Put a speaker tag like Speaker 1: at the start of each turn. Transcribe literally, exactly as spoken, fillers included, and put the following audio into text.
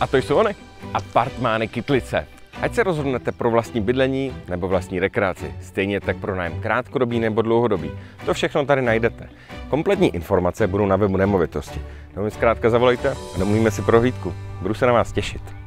Speaker 1: A to jsou ony, apartmány Kytlice. Ať se rozhodnete pro vlastní bydlení nebo vlastní rekreaci, stejně tak pro nájem krátkodobý nebo dlouhodobý. To všechno tady najdete. Kompletní informace budou na webu Nemovitosti. No mi zkrátka zavolejte a domluvíme si prohlídku. Budu se na vás těšit.